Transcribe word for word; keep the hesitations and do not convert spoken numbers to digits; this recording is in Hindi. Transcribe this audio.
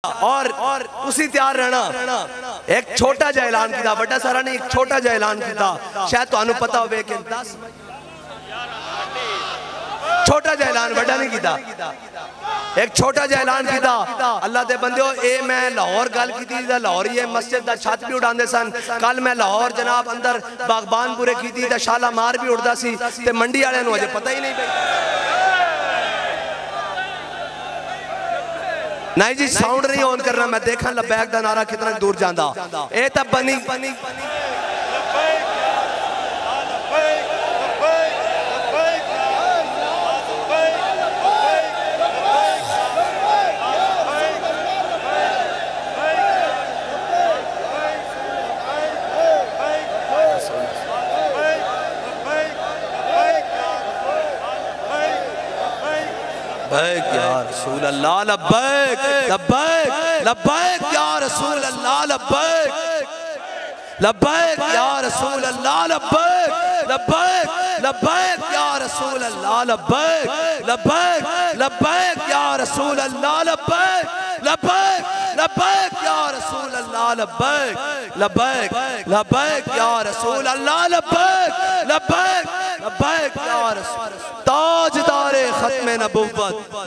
और और उसी तैयार रहना। एक छोटा जा ऐलान किया, बड़ा सारा नहीं, एक छोटा जा ऐलान किया, शायद तुहानू पता होवे कि दस छोटा जा ऐलान, बड़ा नहीं किया, एक छोटा जा ऐलान किया। अल्लाह दे बंदे, ए मैं लाहौर गल की थी, लाहौर ये मस्जिद दा छत भी उड़ाते सन। कल मैं लाहौर जनाब अंदर बागबानपुरे की थी, शालामार भी उड़ता सी, ते मंडी वाले नूं अजे पता ही नहीं पई। नहीं जी, साउंड नहीं ऑन करना, मैं देखा लबैक दा नारा कितना दूर जांदा। ए तां बनी बनी लब्बैक या रसूल अल्लाह, लब्बैक लब्बैक लब्बैक या रसूल अल्लाह, लब्बैक लब्बैक या रसूल अल्लाह, लब्बैक लब्बैक लब्बैक या रसूल अल्लाह, लब्बैक लब्बैक लब्बैक या रसूल अल्लाह, लब्बैक लब्बैक लब्बैक या रसूल अल्लाह, लब्बैक लब्बैक लब्बैक या रसूल अल्लाह, लब्बैक लब्बैक लब्बैक या रसूल। ताजदारे खत्म नबुव्वत